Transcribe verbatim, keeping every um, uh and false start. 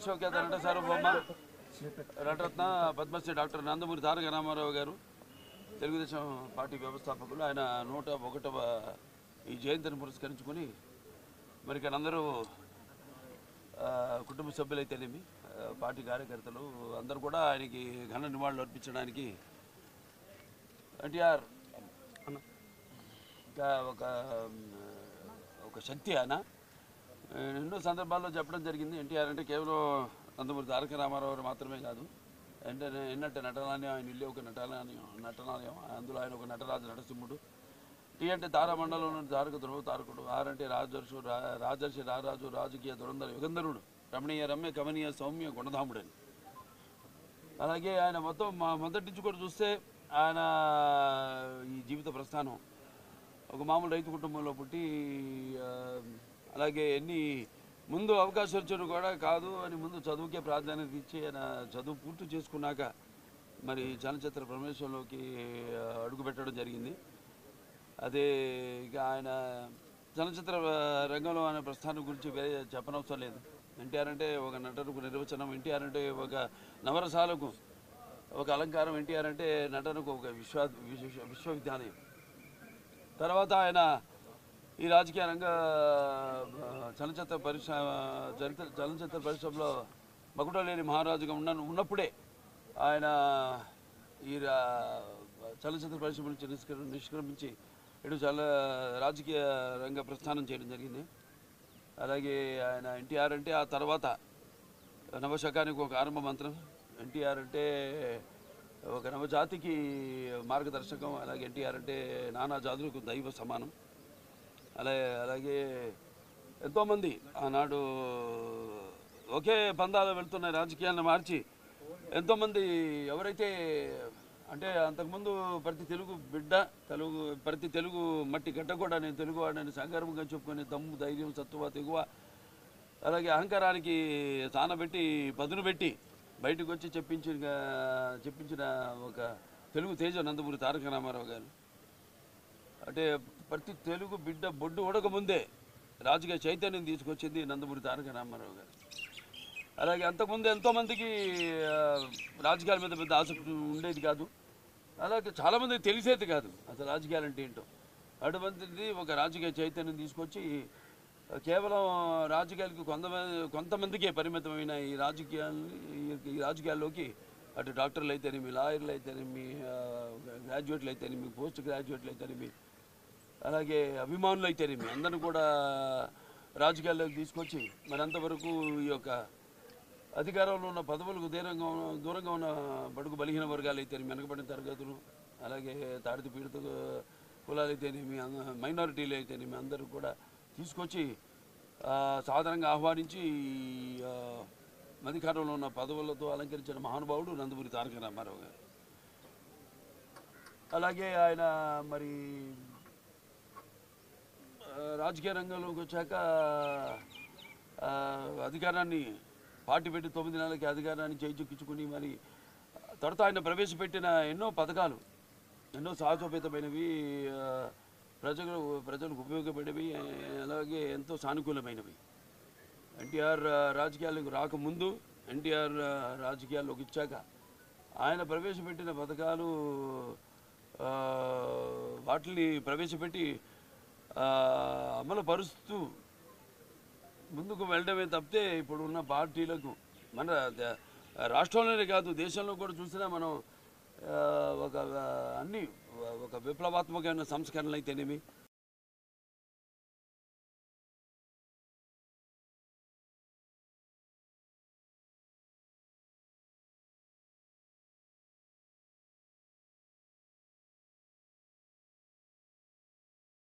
విశ్వఖ్యాత నట సార్వభౌమ నటరత్న పద్మశ్రీ డాక్టర్ నందమూరి తారక రామారావు గారు తెలుగుదేశం పార్టీ వ్యవస్థాపకులు. ఆయన నూట ఒకటవ ఈ జయంతిని పురస్కరించుకొని మరి ఇక్కడ అందరూ కుటుంబ సభ్యులైతేనేమి పార్టీ కార్యకర్తలు అందరూ కూడా ఆయనకి ఘన నివాళులు అర్పించడానికి ఎన్టీఆర్ ఒక ఒక శక్తి ఆయన ఎన్నో సందర్భాల్లో చెప్పడం జరిగింది. ఎన్టీఆర్ అంటే కేవలం నందమూరి తారక రామారావు మాత్రమే కాదు, అంటే ఎన్నట్టు నటనాలయం, ఆయన ఇల్లు ఒక నటనాలయం నటనాలయం అందులో ఆయన ఒక నటరాజు నటసింహుడు. టీ అంటే తారామండలంలో తారక ధ్రువ తారకుడు. ఆర్ అంటే రాజర్షు రాజర్షి రారాజు రాజకీయ దురంధర యుగంధరుడు, రమణీయ రమ్య కమనీయ సౌమ్య గుణధాముడని. అలాగే ఆయన మొత్తం మా మొదటి నుంచి కూడా చూస్తే ఆయన ఈ జీవిత ప్రస్థానం ఒక మామూలు రైతు కుటుంబంలో పుట్టి అలాగే ఎన్ని ముందు అవకాశం వచ్చాడు కూడా కాదు అని ముందు చదువుకే ప్రాధాన్యత ఇచ్చి ఆయన చదువు పూర్తి చేసుకున్నాక మరి చలనచిత్ర ప్రవేశంలోకి అడుగుపెట్టడం జరిగింది. అదే ఇక ఆయన చలనచిత్ర రంగంలో ఆయన ప్రస్థానం గురించి వేరే చెప్పనవసరం లేదు. ఎన్టీఆర్ అంటే ఒక నటనకు నిర్వచనం, ఎన్టీఆర్ అంటే ఒక నవరసాలకు ఒక అలంకారం, ఎన్టీఆర్ అంటే నటనకు ఒక విశ్వ విశ్వవిద్యాలయం. తర్వాత ఆయన ఈ రాజకీయ రంగ చలనచిత్ర పరిశ్రమ చలనచిత్ర పరిశ్రమలో మకుటలేని మహారాజుగా ఉన్న ఉన్నప్పుడే ఆయన ఈ చలనచిత్ర పరిశ్రమ నుంచి నిష్క్ర నిష్క్రమించి ఇటు చల రాజకీయ రంగ ప్రస్థానం చేయడం జరిగింది. అలాగే ఆయన ఎన్టీఆర్ అంటే ఆ తర్వాత నవశకానికి ఒక ఆరంభ మంత్రం, ఎన్టీఆర్ అంటే ఒక నవజాతికి మార్గదర్శకం. అలాగే ఎన్టీఆర్ అంటే నానా జాతులకు దైవ సమానం. అలాగే అలాగే ఎంతోమంది ఆనాడు ఒకే పందాలు వెళ్తున్న రాజకీయాలను మార్చి ఎంతోమంది ఎవరైతే అంటే అంతకుముందు ప్రతి తెలుగు బిడ్డ తెలుగు ప్రతి తెలుగు మట్టి గడ్డ కూడా నేను తెలుగు వాడని సంగర్వంగా చెప్పుకొని దమ్ము ధైర్యం సత్తువ తెగువ అలాగే అహంకారానికి తానబెట్టి పదును పెట్టి బయటకు వచ్చి చెప్పించిన చెప్పించిన ఒక తెలుగు తేజ నందమూరి తారక రామారావు గారు. అంటే ప్రతి తెలుగు బిడ్డ బొడ్డు ఉడకముందే రాజకీయ చైతన్యం తీసుకొచ్చింది నందమూరి తారక రామారావు గారు. అలాగే అంతకుముందు ఎంతోమందికి రాజకీయాల మీద పెద్ద ఆసక్తి ఉండేది కాదు, అలాగే చాలామందికి తెలిసేది కాదు అసలు రాజకీయాలు అంటే ఏంటో. అటువంటిది ఒక రాజకీయ చైతన్యం తీసుకొచ్చి కేవలం రాజకీయాలకు కొంతమంది కొంతమందికే పరిమితమైన ఈ రాజకీయాన్ని ఈ రాజకీయాల్లోకి అటు డాక్టర్లు అయితేనేమి, లాయర్లు అయితేనేమి, గ్రాడ్యుయేట్లు అయితేనేమి, పోస్ట్ గ్రాడ్యుయేట్లు అయితేనేమి, అలాగే అభిమానులు అయితేనేమి అందరూ కూడా రాజకీయాల్లోకి తీసుకొచ్చి మరి అంతవరకు ఈ యొక్క అధికారంలో ఉన్న పదవులకు దూరంగా దూరంగా ఉన్న బడుగు బలహీన వర్గాలు అయితేనేమి, వెనకబడిన తరగతులు, అలాగే తాడిత పీడిత కులాలు అయితేనేమి, మైనారిటీలు అయితేనేమి అందరూ కూడా తీసుకొచ్చి సాధారణంగా ఆహ్వానించి అధికారంలో ఉన్న పదవులతో అలంకరించిన మహానుభావుడు నందమూరి తారక రామారావు గారు. అలాగే ఆయన మరి రాజకీయ రంగంలోకి వచ్చాక అధికారాన్ని పార్టీ పెట్టి తొమ్మిది నెలలకి అధికారాన్ని చేజిక్కించుకుని మరి తర్వాత ఆయన ప్రవేశపెట్టిన ఎన్నో పథకాలు ఎన్నో సాహసోపేతమైనవి, ప్రజలు ప్రజలకు ఉపయోగపడేవి, అలాగే ఎంతో సానుకూలమైనవి. ఎన్టీఆర్ రాజకీయాలకు రాకముందు ఎన్టీఆర్ రాజకీయాల్లోకి ఇచ్చాక ఆయన ప్రవేశపెట్టిన పథకాలు వాటిని ప్రవేశపెట్టి అమలు పరుస్తూ ముందుకు వెళ్ళడమే తప్పితే ఇప్పుడున్న పార్టీలకు మన రాష్ట్రంలోనే కాదు దేశంలో కూడా చూసినా మనం ఒక అన్ని ఒక విప్లవాత్మకమైన సంస్కరణలు అయితేనేమి,